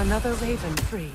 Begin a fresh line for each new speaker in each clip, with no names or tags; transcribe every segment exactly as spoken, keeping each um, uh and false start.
Another raven freed.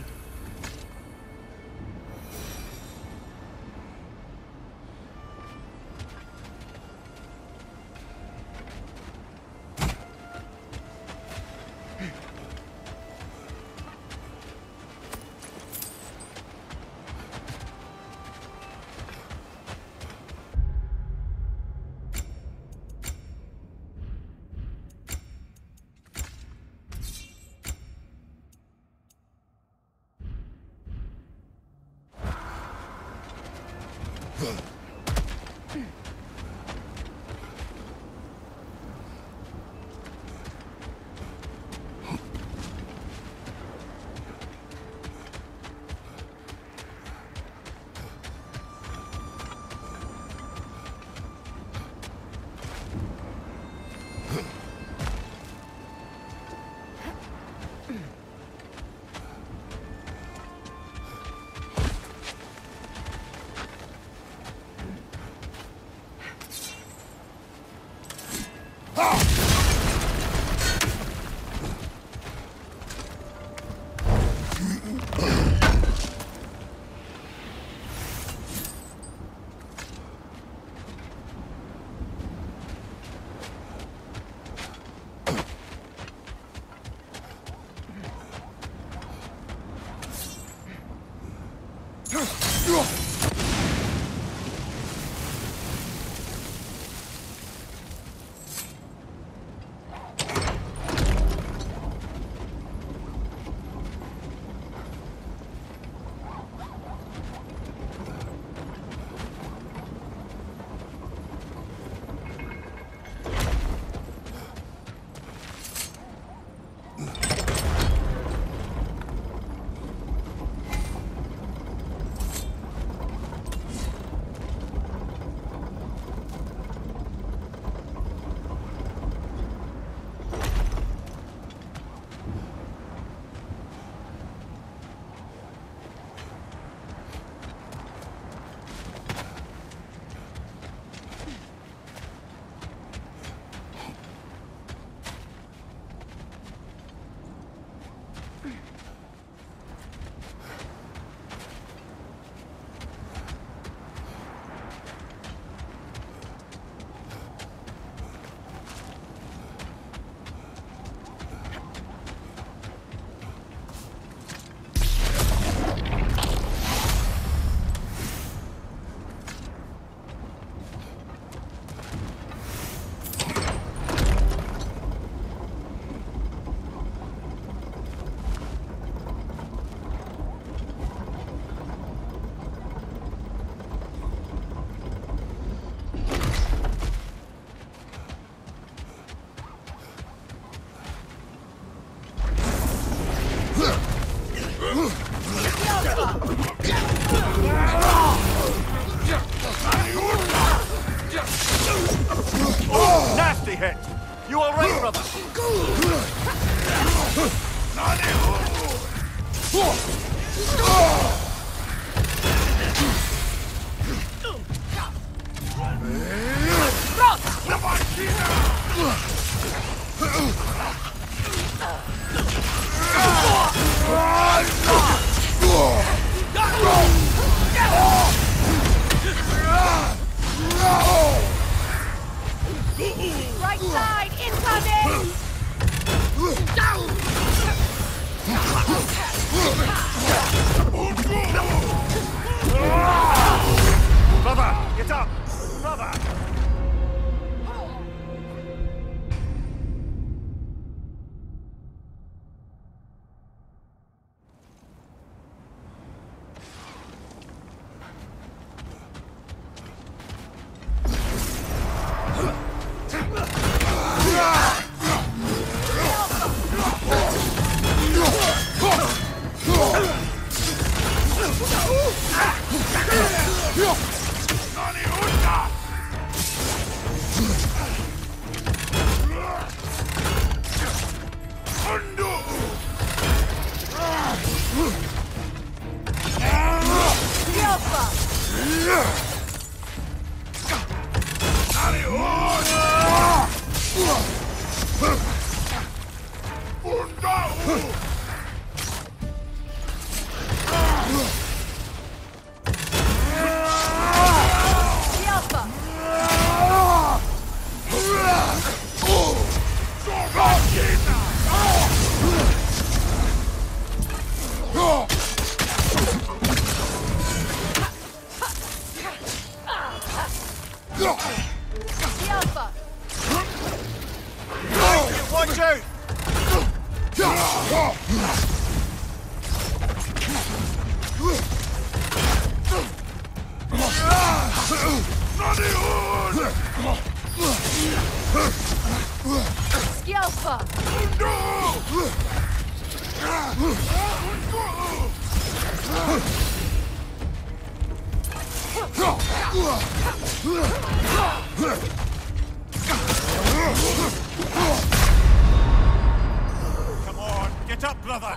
Nasty hit! You all right, brother?
Right side, incoming!
Brother, get up! Brother! Watch out!
Skjelpa!
Come on, get up, brother!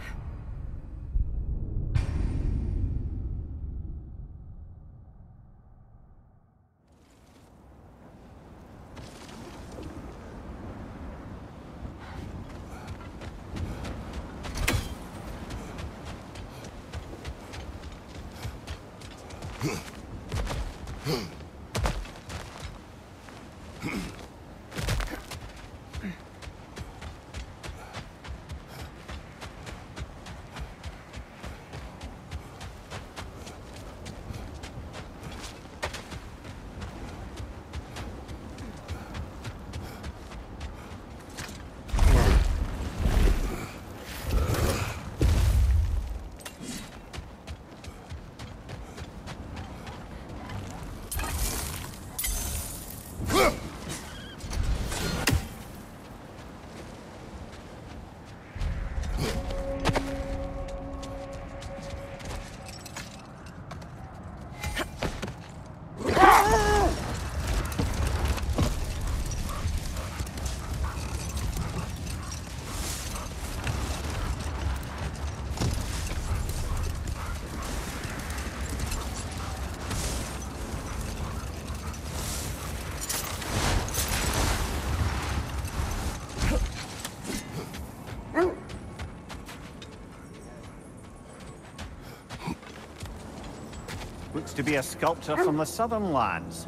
Looks to be a sculptor from the southern lands.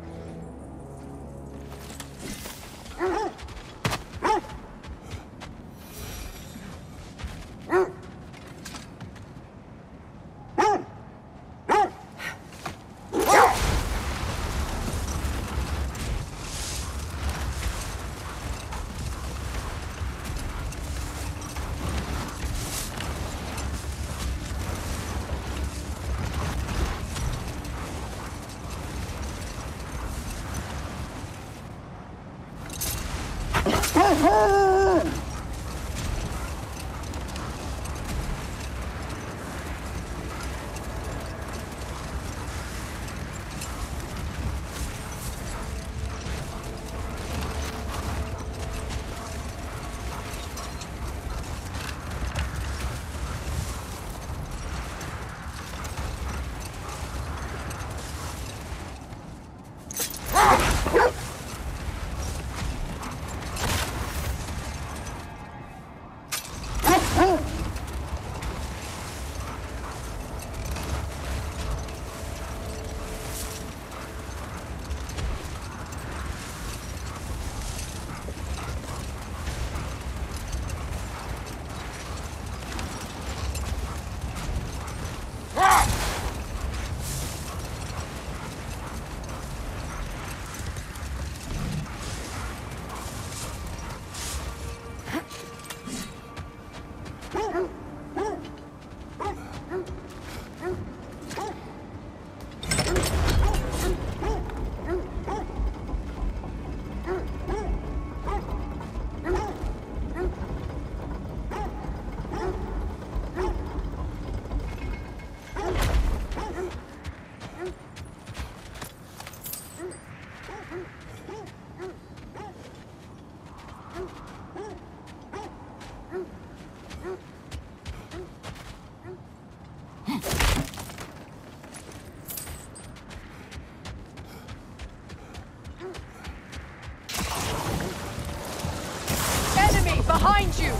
Behind you!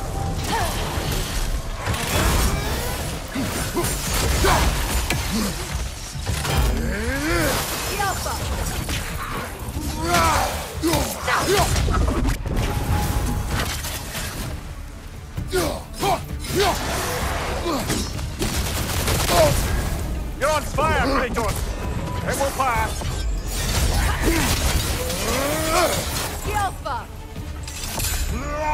Alpha!
You're on fire, Kratos! It will pass!
Alpha!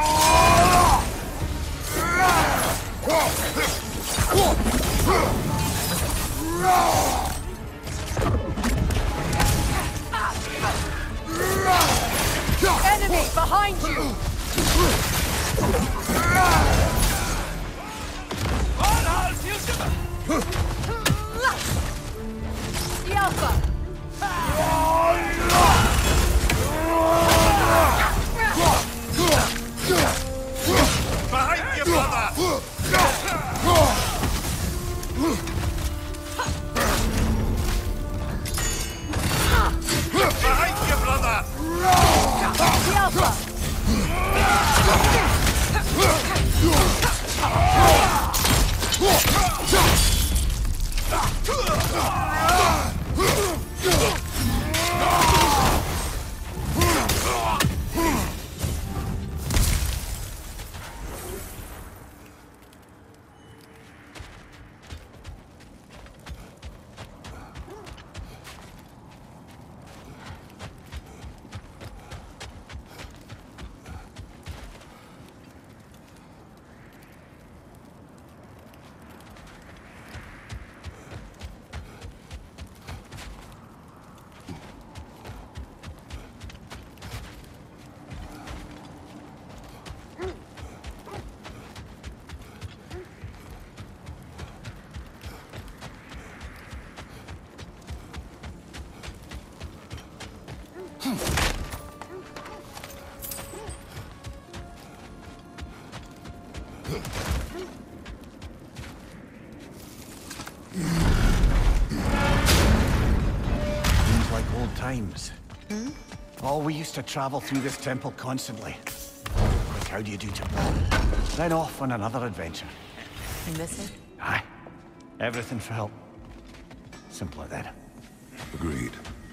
Seems like old times. Hmm? Oh, we used to travel through this temple constantly. Like, how do you do to Brok? Then off on another adventure.
You miss it?
Aye. Everything felt simpler then.
Agreed.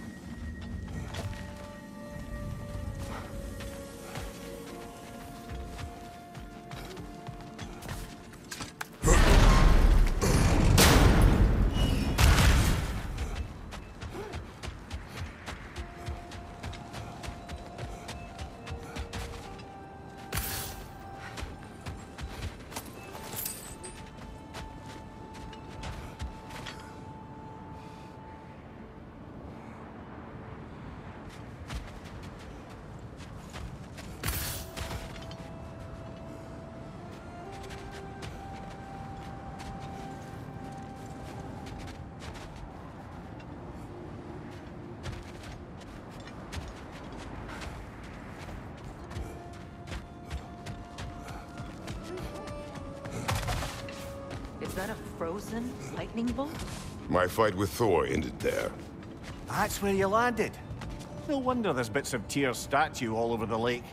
Is that a frozen lightning bolt?
My fight with Thor ended there.
That's where you landed. No wonder there's bits of Tyr's statue all over the lake.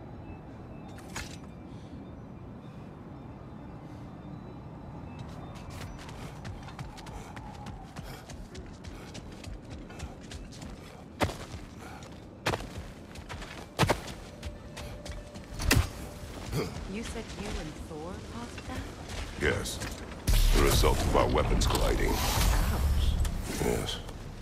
You said you and Thor caused that?
Yes. The result of our weapons colliding.
Ouch.
Yes.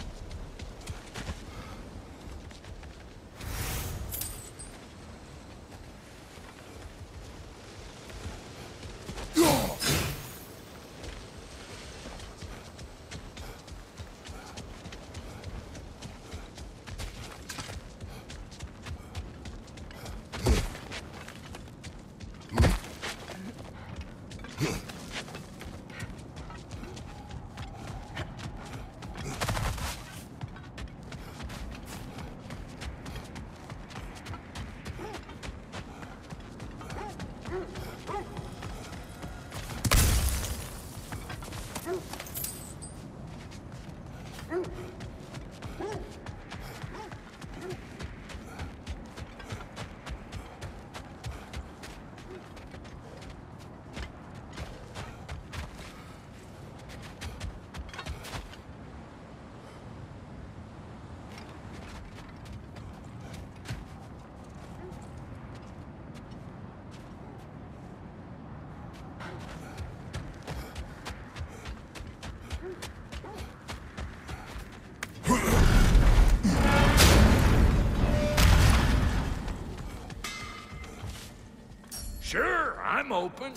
Sure, I'm open.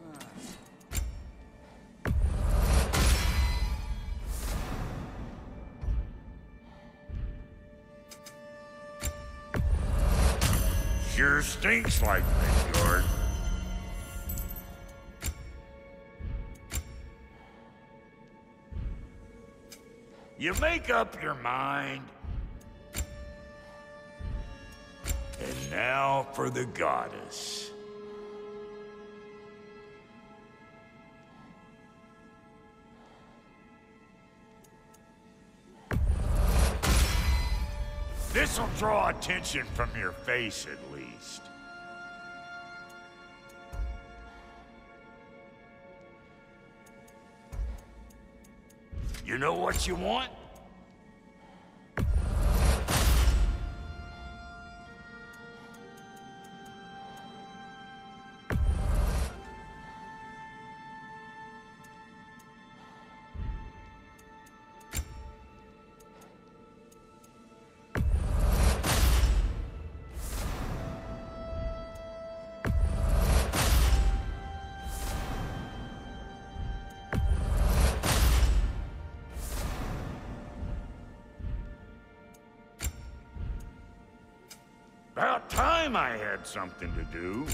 Sure stinks like Midgard. You make up your mind. And now for the goddess. This'll draw attention from your face, at least. You know what you want? About time I had something to do.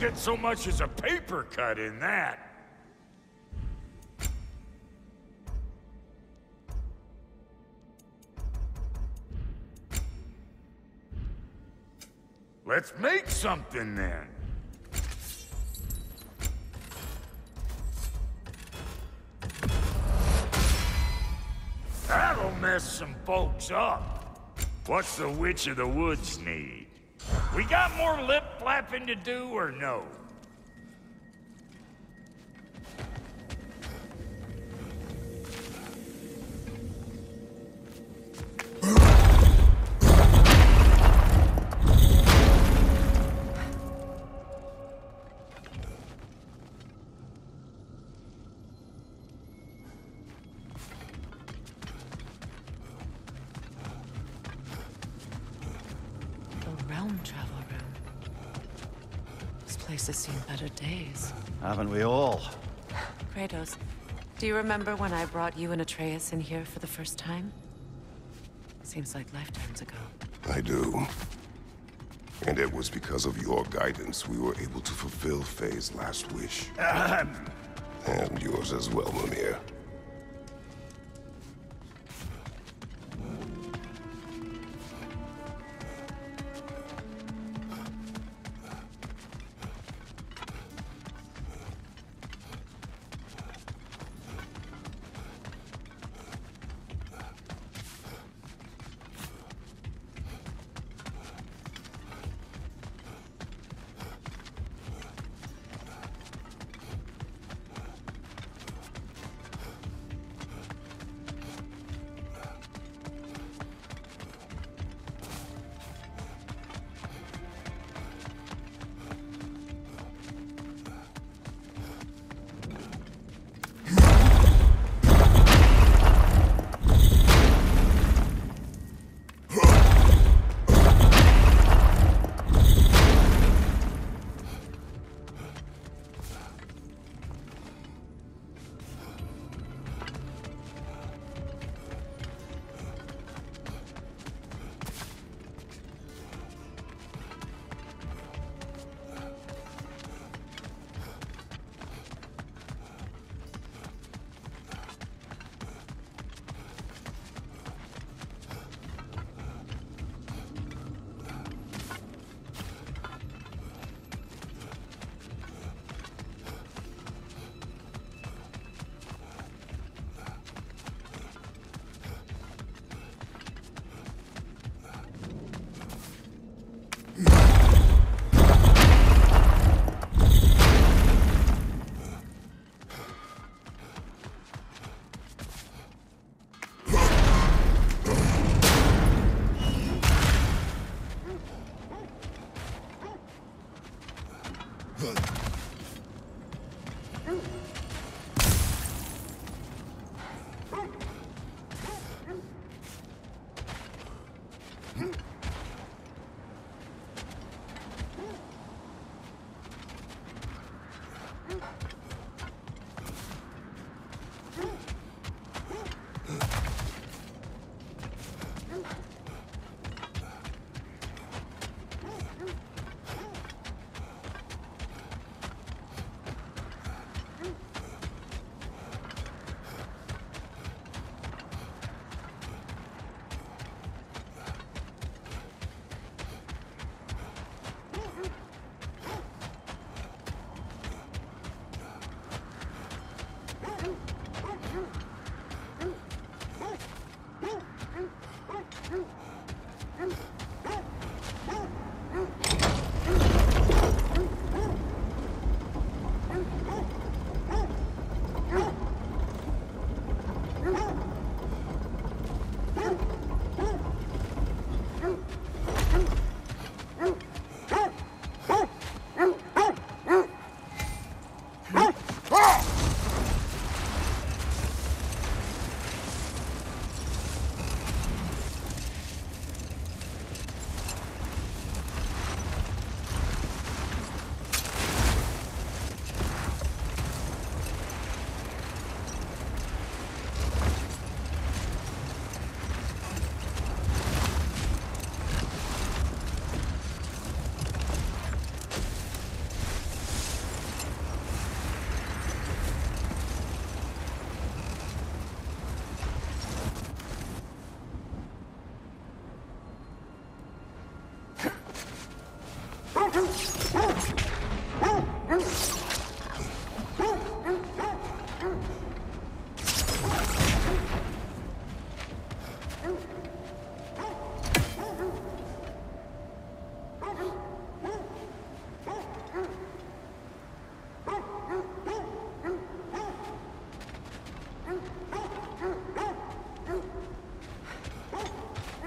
get so much as a paper cut in that. Let's make something then. That'll mess some folks up. What's the Witch of the Woods need? We got more lip flapping to do or no?
Has seen better days.
Haven't we all?
Kratos, do you remember when I brought you and Atreus in here for the first time? Seems like lifetimes ago.
I do. And it was because of your guidance we were able to fulfill Faye's last wish.
Ahem.
And yours as well, Mimir.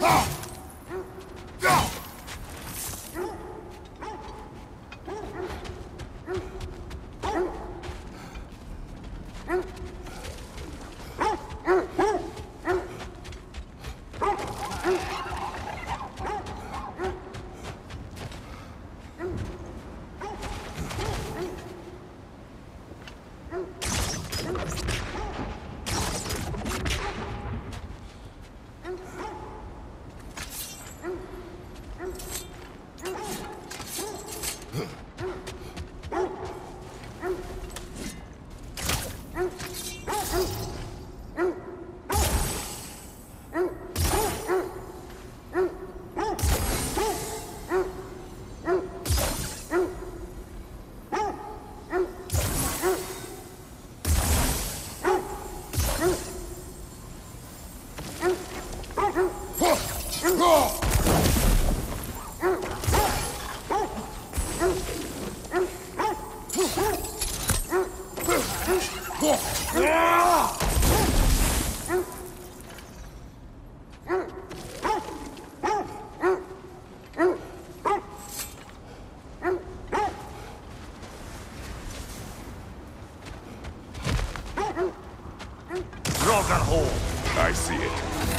I see it.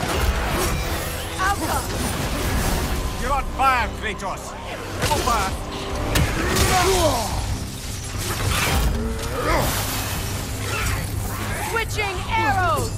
Alpha!
You're on fire, Kratos! Level fire!
Switching arrows!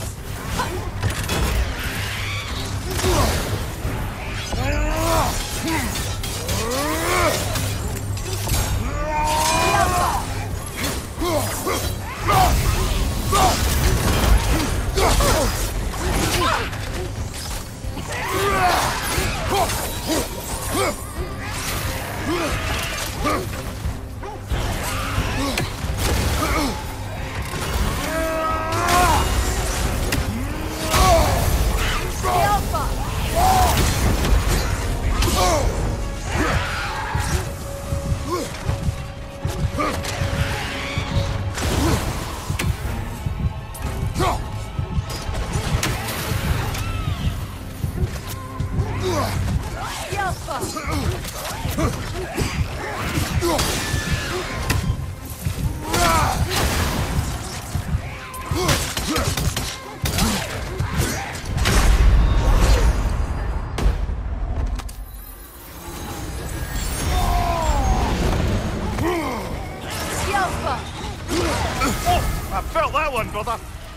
I felt that one, brother!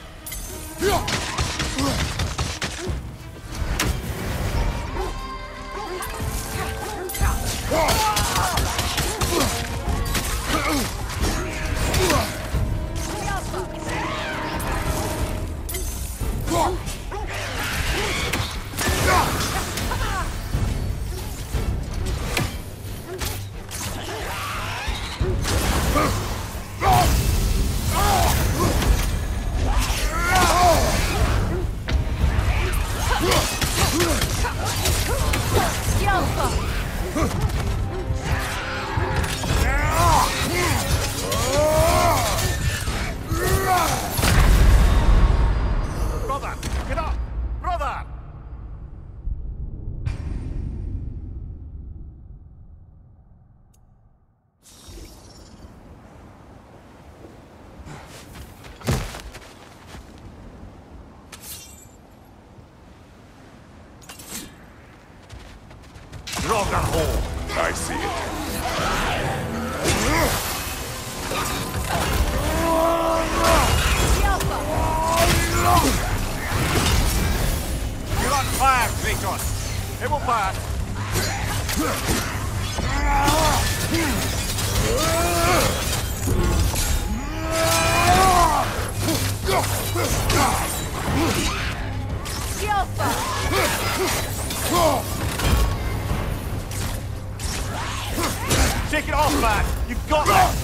Brother! Get up! Brother! Ragnarok!
I see it.
You're on fire, Kratos! It will pass! Take it off, man! You've got that!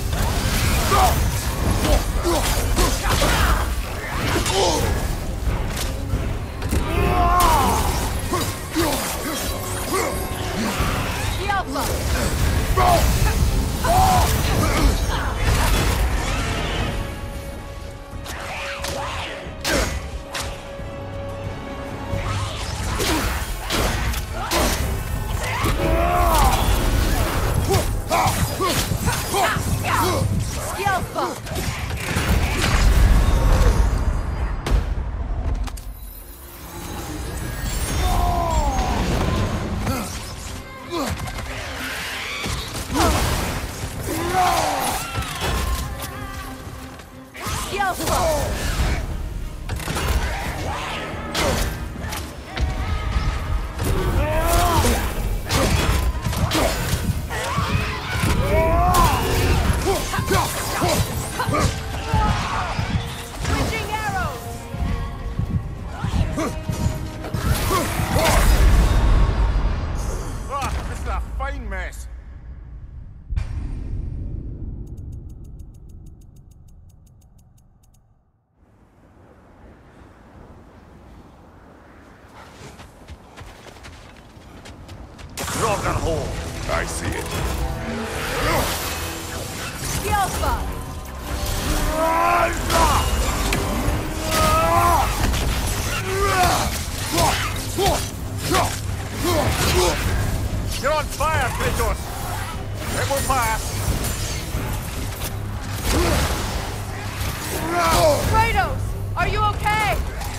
I see it.
You're on fire, Kratos! It will pass!
Kratos! Are you okay?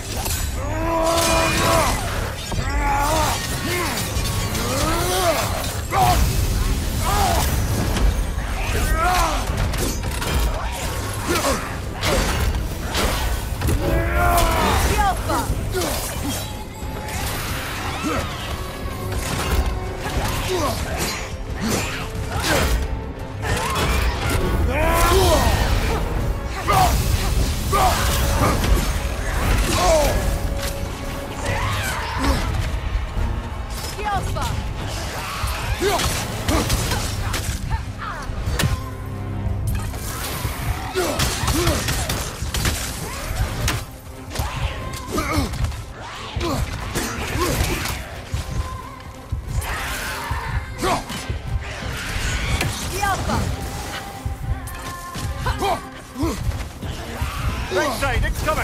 Right side, it's coming!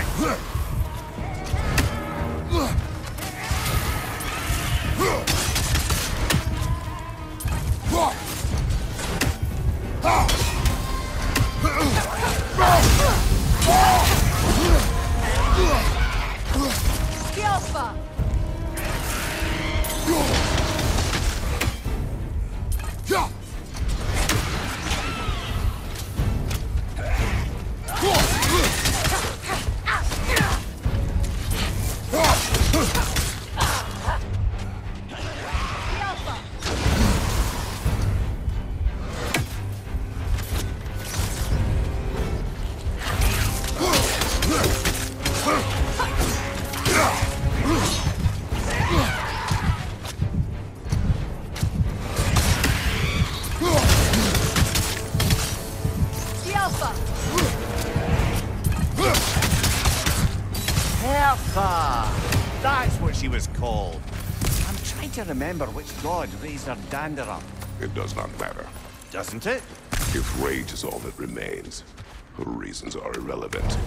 That's what she was called. I'm trying to remember which god raised her dander up.
It does not matter.
Doesn't it?
If rage is all that remains, her reasons are irrelevant.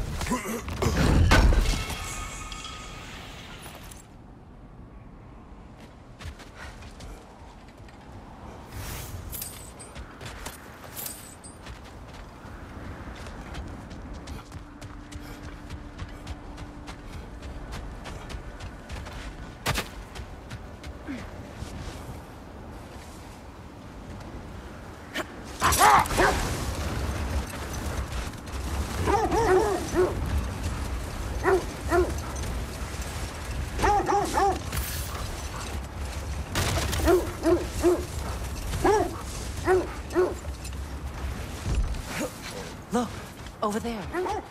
Look, over there.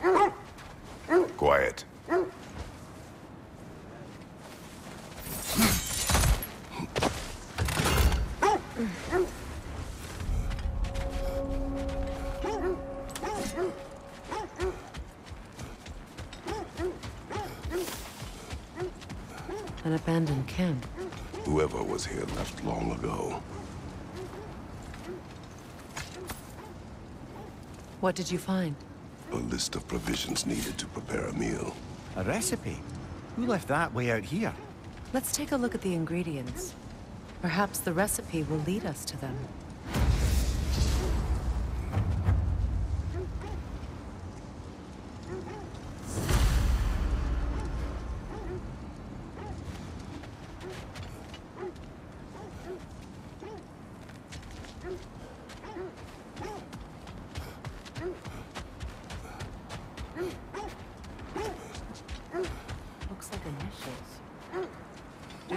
Quiet.
An abandoned camp.
Whoever was here left long ago.
What did you find?
A list of provisions needed to prepare a meal.
A recipe? Who left that way out here?
Let's take a look at the ingredients. Perhaps the recipe will lead us to them.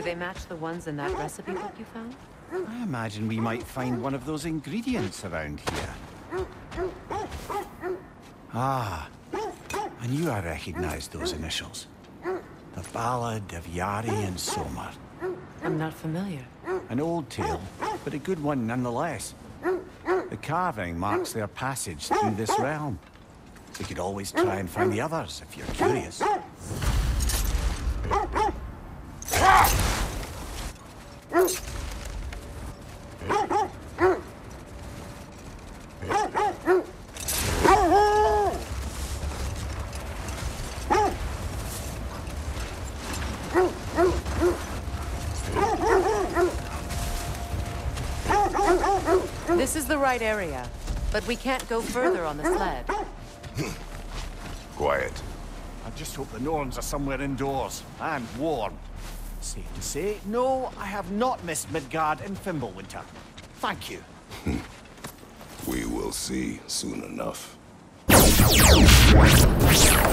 Do they match the ones in that recipe book you found?
I imagine we might find one of those ingredients around here. Ah, I knew I recognized those initials. The Ballad of Yari and Somar.
I'm not familiar.
An old tale, but a good one nonetheless. The carving marks their passage through this realm. We could always try and find the others, if you're curious.
This is the right area, but we can't go further on the sled.
Quiet.
I just hope the Norns are somewhere indoors, and warm. Safe to say, no, I have not missed Midgard and Fimbulwinter. Thank you.
We will see soon enough.